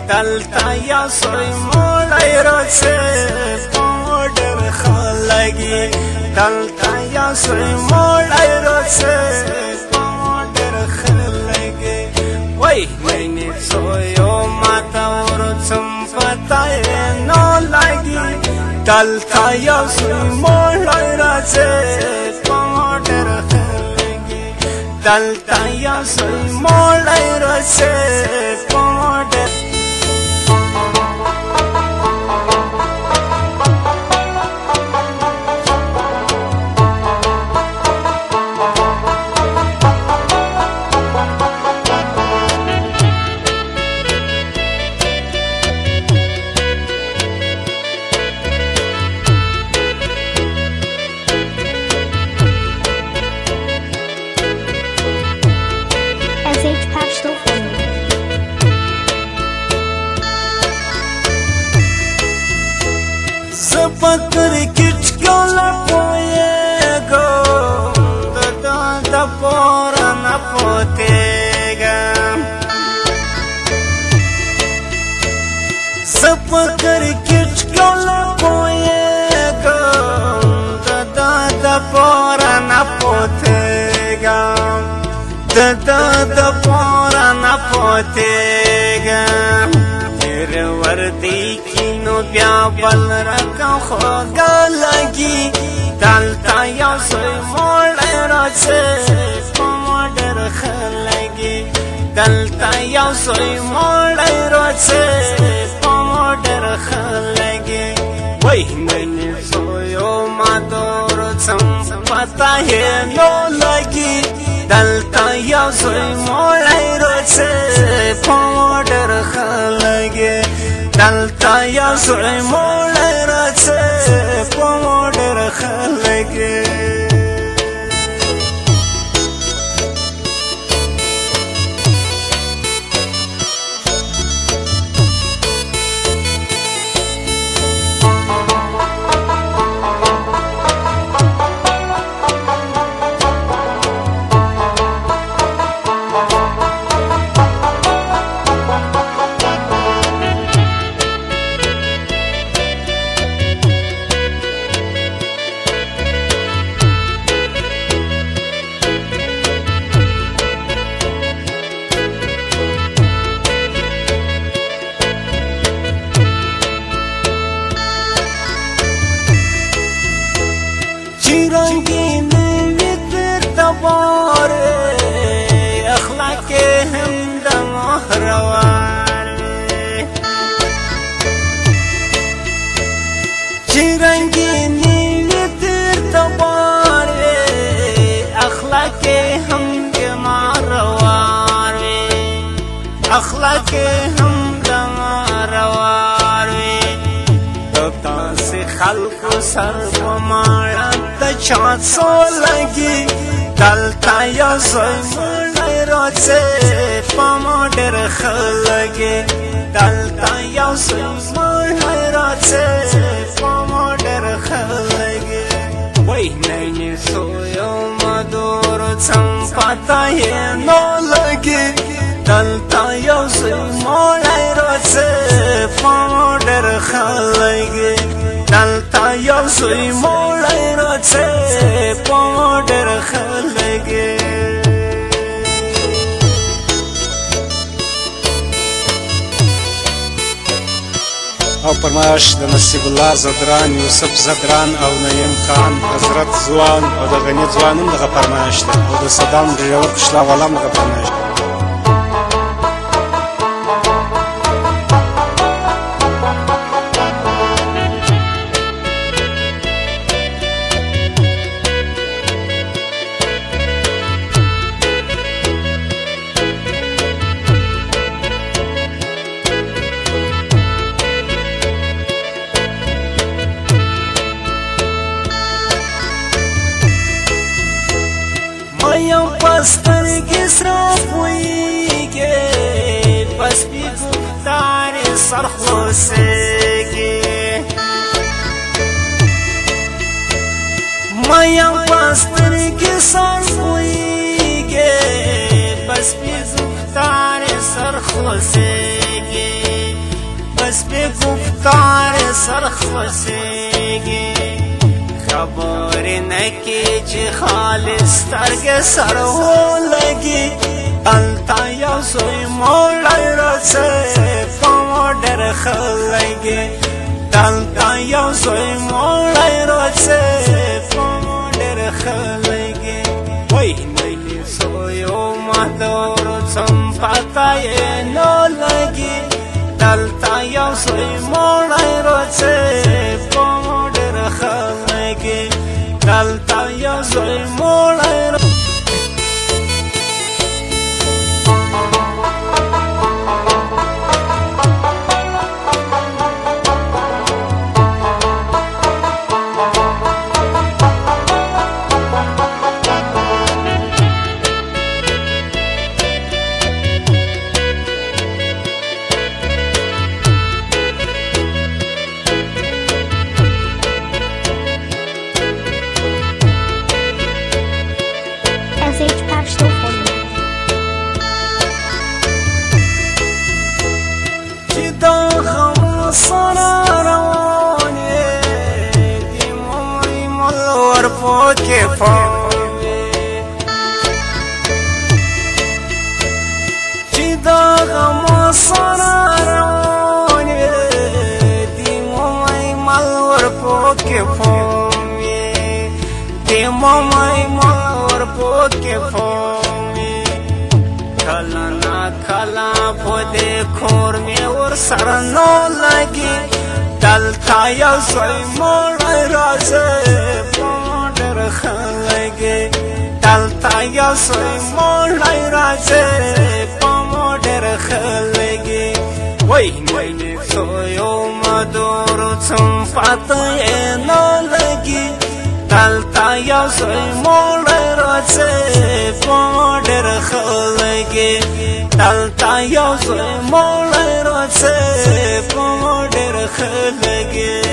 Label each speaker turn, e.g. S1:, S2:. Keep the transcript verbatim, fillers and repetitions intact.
S1: دلتا یا سوی موڑای رچه پودر خلگی دلتا یا سوی موڑای رچه پودر خلگی وی مینی سویو ماتا ورچم پتای نو لگی دلتا یا سوی موڑای رچه پودر خلگی دلتا یا سوی موڑای رچه پودر Zapatri kichkola poyega, da da da pora na potega. Zapatri kichkola poyega, da da da pora na potega. Da da da pora na potega. وردی کینو بیا بل رکم خوگا لگی دلتا یا سوی موڑی رچه پمودر خلگی دلتا یا سوی موڑی رچه پمودر خلگی وی منی سویو ما دور چم پتا ہے نو لگی دلتا یا سوی موڑی رچه پمودر خلگی دلتا یا سوی موڑی رچه پمودر خلگی رنگین ویتر تباره اخلاق هم دمه رواره چی رنگین ویتر تباره اخلاق هم دمه رواره اخلاق هم دمه رواره دتا سی خلق سر بمارا چات سو لگی دلتا یا سوی موڑی رچه پمودر خلگی دلتا یا سوی موڑی رچه پمودر خلگی وی نینی سویو مدور چم پتا ہے نو لگی دلتا یا سوی موڑی رچه پمودر خلگی دلتا یا سوی موڑی رچه پمودر خلگی
S2: او پرمایش د نصیب الله زدران یوسف زدران او نعیم خان حضرت ځوان او د غني ځوان هم دغه پرمایش ده او د صدام ډریور پشلا والا هم دغه پرمایش ده
S1: یم پستر گسرا پویگی پس بی گفتار سرخوسگی میم پستر گسرا پویگی پس بی گفتار سرخوسگی پس به گفتار سرخوشیږي خبرې نه کې چې خالص سترګې سره ولګي دلته یو زوی موړی راځي په موډر ښه لګي دلته یو زوی موړی راځي په موډر ښه لګي وای نه زویو ما دور څم پته یې نه لګي دلته یو زوی موړی راځي په موډر ښه لګي دلته یو زوی موړی que fome چې دا غم سره روانې دې مومای مل ورپو کې فومې دې مومای مل ورپو کې فومې کله نا کله په دې کور مې ورسره نه لګي دلته یو زوی موړی راځي خلګي دلته یو زوی موړی راځي په موډر خلګي وای نه زویو مدور څم پته یې نه لګي دلته یو زوی موړی راځي په موډر خلګي دلته یو زوی موړی راځي په موډر خلګي